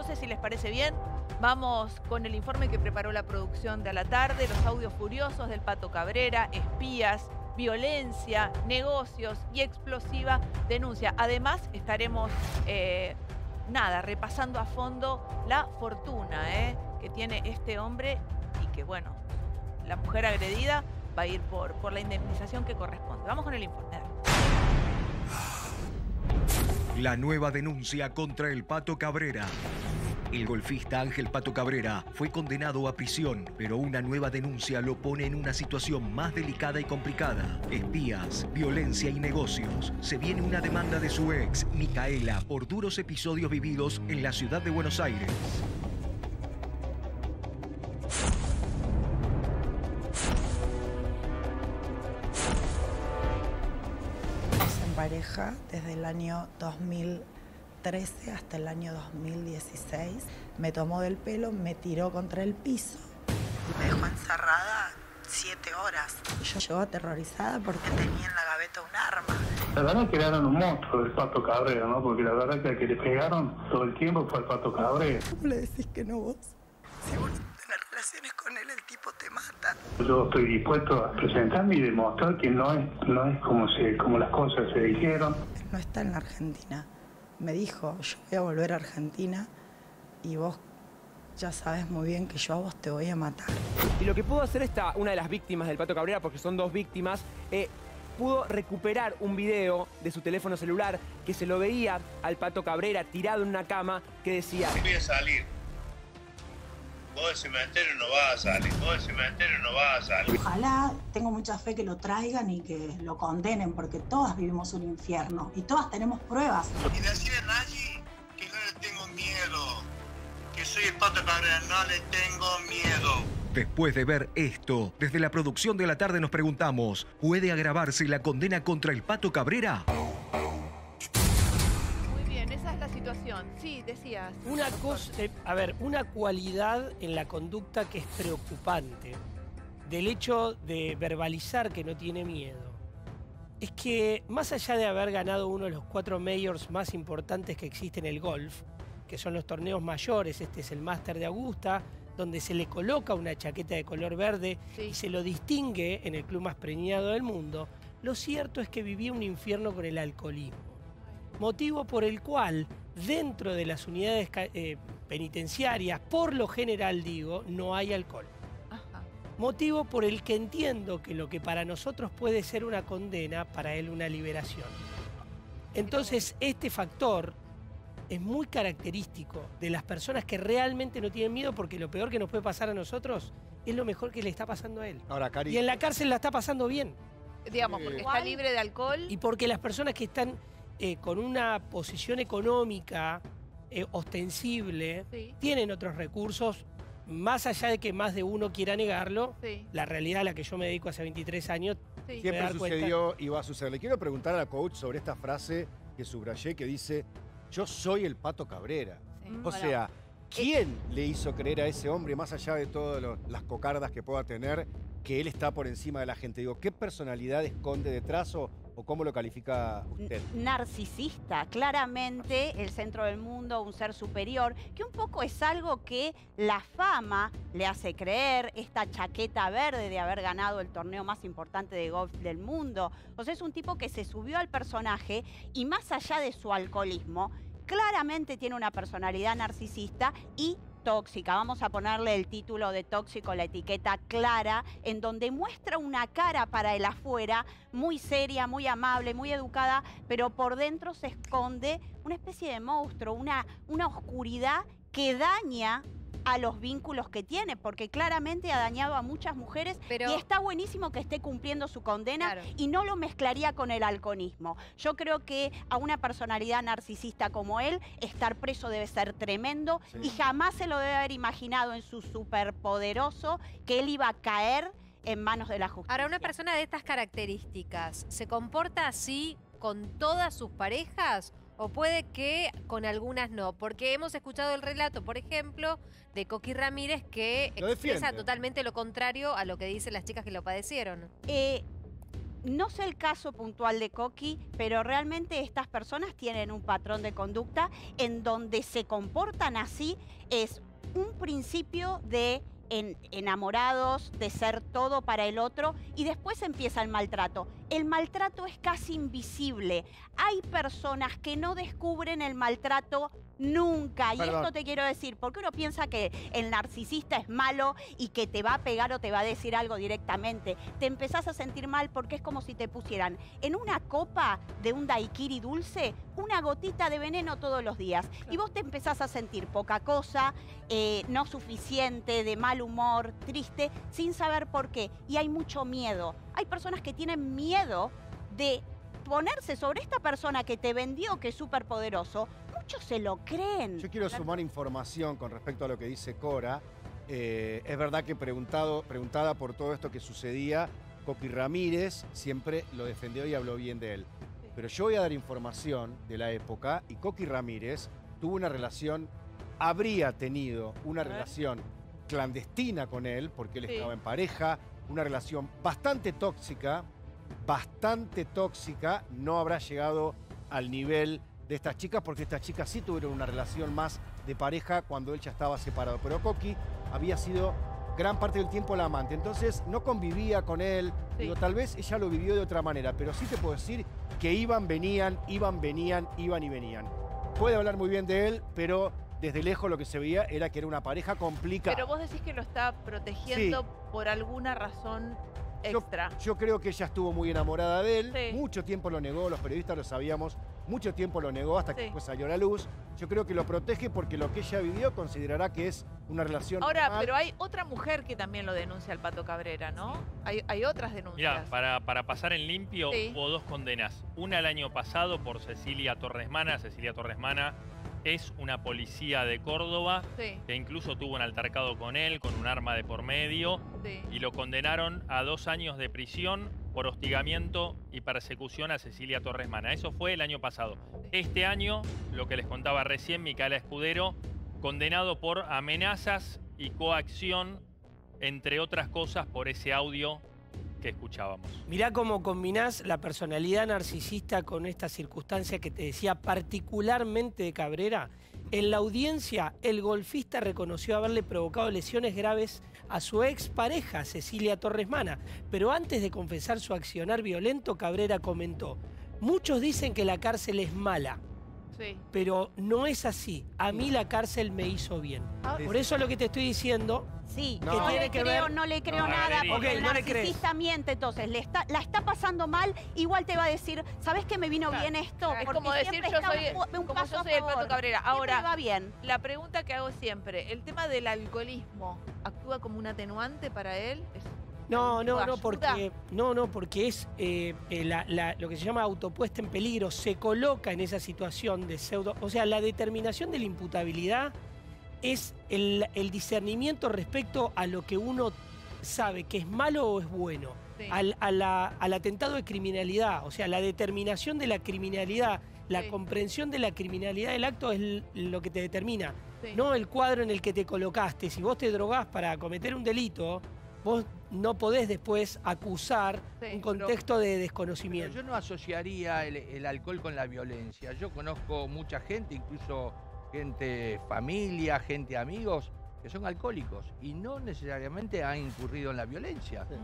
Entonces, si les parece bien, vamos con el informe que preparó la producción de A la Tarde, los audios furiosos del Pato Cabrera, espías, violencia, negocios y explosiva denuncia. Además, estaremos, repasando a fondo la fortuna que tiene este hombre y que, bueno, la mujer agredida va a ir por la indemnización que corresponde. Vamos con el informe. La nueva denuncia contra el Pato Cabrera. El golfista Ángel Pato Cabrera fue condenado a prisión, pero una nueva denuncia lo pone en una situación más delicada y complicada. Espías, violencia y negocios. Se viene una demanda de su ex, Micaela, por duros episodios vividos en la ciudad de Buenos Aires. En pareja desde el año 2013 hasta el año 2016. Me tomó del pelo, me tiró contra el piso y me dejó encerrada 7 horas. Yo aterrorizada porque tenía en la gaveta un arma. La verdad que era un monstruo el Pato Cabrera, ¿no? Porque la verdad que al que le pegaron todo el tiempo fue el Pato Cabrera. ¿Cómo le decís que no vos? Si vos tenés relaciones con él, el tipo te mata. Yo estoy dispuesto a presentarme y demostrar que no es como las cosas se dijeron. Él no está en la Argentina. Me dijo, yo voy a volver a Argentina y vos ya sabes muy bien que yo a vos te voy a matar. Y lo que pudo hacer una de las víctimas del Pato Cabrera, porque son 2 víctimas, pudo recuperar un video de su teléfono celular que se lo veía al Pato Cabrera tirado en una cama que decía: voy a salir. Vos del cementerio no vas a salir. Vos del cementerio no vas a salir. Ojalá, tengo mucha fe que lo traigan y que lo condenen, porque todas vivimos un infierno y todas tenemos pruebas. Y decirle a nadie que no le tengo miedo. Que soy el Pato Cabrera, no le tengo miedo. Después de ver esto, desde la producción de A la Tarde nos preguntamos, ¿puede agravarse la condena contra el Pato Cabrera? Muy bien, esa es la situación. Sí, decías. Una cosa, una cualidad en la conducta que es preocupante del hecho de verbalizar que no tiene miedo es que, más allá de haber ganado uno de los 4 majors más importantes que existe en el golf, que son los torneos mayores, este es el Máster de Augusta, donde se le coloca una chaqueta de color verde y se lo distingue en el club más premiado del mundo, lo cierto es que vivía un infierno con el alcoholismo. Motivo por el cual, dentro de las unidades penitenciarias, por lo general digo, no hay alcohol. Motivo por el que entiendo que lo que para nosotros puede ser una condena, para él una liberación. Entonces, este factor es muy característico de las personas que realmente no tienen miedo, porque lo peor que nos puede pasar a nosotros es lo mejor que le está pasando a él. Ahora, Cari, y en la cárcel la está pasando bien. Digamos, porque está libre de alcohol. Y porque las personas que están con una posición económica ostensible tienen otros recursos, más allá de que más de uno quiera negarlo, la realidad a la que yo me dedico hace 23 años, siempre sucedió y va a suceder. Le quiero preguntar a la coach sobre esta frase que subrayé que dice: yo soy el Pato Cabrera. O sea, ¿quién le hizo creer a ese hombre, más allá de todas las cocardas que pueda tener, que él está por encima de la gente? Digo, ¿qué personalidad esconde detrás o cómo lo califica usted? Narcisista, claramente el centro del mundo, un ser superior, que un poco es algo que la fama le hace creer, esta chaqueta verde de haber ganado el torneo más importante de golf del mundo. O sea, es un tipo que se subió al personaje y, más allá de su alcoholismo, claramente tiene una personalidad narcisista y tóxica. Vamos a ponerle el título de tóxico, la etiqueta clara, en donde muestra una cara para el afuera muy seria, muy amable, muy educada, pero por dentro se esconde una especie de monstruo, una oscuridad que daña a los vínculos que tiene, porque claramente ha dañado a muchas mujeres, y está buenísimo que esté cumpliendo su condena, y no lo mezclaría con el alcoholismo. Yo creo que a una personalidad narcisista como él, estar preso debe ser tremendo, y jamás se lo debe haber imaginado en su superpoderoso que él iba a caer en manos de la justicia. Ahora, una persona de estas características, ¿se comporta así con todas sus parejas? ¿O puede que con algunas no? Porque hemos escuchado el relato, por ejemplo, de Coqui Ramírez, que expresa totalmente lo contrario a lo que dicen las chicas que lo padecieron. No sé el caso puntual de Coqui, pero realmente estas personas tienen un patrón de conducta en donde se comportan así. Es un principio de enamorados, de ser todo para el otro, y después empieza el maltrato. El maltrato es casi invisible. Hay personas que no descubren el maltrato nunca. Y esto te quiero decir, porque uno piensa que el narcisista es malo y que te va a pegar o te va a decir algo directamente. Te empezás a sentir mal porque es como si te pusieran en una copa de un daiquiri dulce una gotita de veneno todos los días. Y vos te empezás a sentir poca cosa, no suficiente, de mal humor, triste, sin saber por qué. Y hay mucho miedo. Hay personas que tienen miedo de ponerse sobre esta persona que te vendió, que es súper poderoso. Muchos se lo creen. Yo quiero sumar información con respecto a lo que dice Cora. Es verdad que preguntada por todo esto que sucedía, Coqui Ramírez siempre lo defendió y habló bien de él. Pero yo voy a dar información de la época y Coqui Ramírez tuvo una relación, habría tenido una relación clandestina con él, porque él estaba en pareja, una relación bastante tóxica, no habrá llegado al nivel de estas chicas, porque estas chicas sí tuvieron una relación más de pareja cuando él ya estaba separado. Pero Coqui había sido gran parte del tiempo la amante, entonces no convivía con él. Digo, tal vez ella lo vivió de otra manera, pero sí te puedo decir que iban, venían y venían. Puede hablar muy bien de él, pero desde lejos lo que se veía era que era una pareja complicada. Pero vos decís que lo está protegiendo por alguna razón extra. Yo creo que ella estuvo muy enamorada de él, mucho tiempo lo negó, los periodistas lo sabíamos, mucho tiempo lo negó hasta que después salió a la luz. Yo creo que lo protege porque lo que ella vivió considerará que es una relación normal. Pero hay otra mujer que también lo denuncia al Pato Cabrera, ¿no? Hay otras denuncias. Mira, para pasar en limpio hubo 2 condenas. Una el año pasado por Cecilia Torresmana. Cecilia Torresmana es una policía de Córdoba que incluso tuvo un altercado con él, con un arma de por medio, y lo condenaron a 2 años de prisión por hostigamiento y persecución a Cecilia Torresmana. Eso fue el año pasado. Este año, lo que les contaba recién, Micaela Escudero, condenado por amenazas y coacción, entre otras cosas, por ese audio que escuchábamos. Mirá cómo combinás la personalidad narcisista con esta circunstancia que te decía particularmente de Cabrera. En la audiencia, el golfista reconoció haberle provocado lesiones graves a su expareja, Cecilia Torresmana. Pero antes de confesar su accionar violento, Cabrera comentó: muchos dicen que la cárcel es mala. Pero no es así. A mí la cárcel me hizo bien. Por eso lo que te estoy diciendo... No le creo nada, porque el narcisista miente, entonces la está pasando mal, igual te va a decir, ¿sabés que me vino bien esto? Es como decir, yo soy el Pato Cabrera. Ahora, va bien. La pregunta que hago siempre, ¿el tema del alcoholismo actúa como un atenuante para él? No, porque es lo que se llama autopuesta en peligro, se coloca en esa situación de pseudo... O sea, la determinación de la imputabilidad es el discernimiento respecto a lo que uno sabe que es malo o es bueno, al atentado de criminalidad, o sea, la determinación de la criminalidad, la comprensión de la criminalidad del acto es lo que te determina, no el cuadro en el que te colocaste. Si vos te drogás para cometer un delito, vos no podés después acusar un contexto de desconocimiento. Pero yo no asociaría el alcohol con la violencia. Yo conozco mucha gente, incluso gente, familia, gente, amigos, que son alcohólicos y no necesariamente han incurrido en la violencia.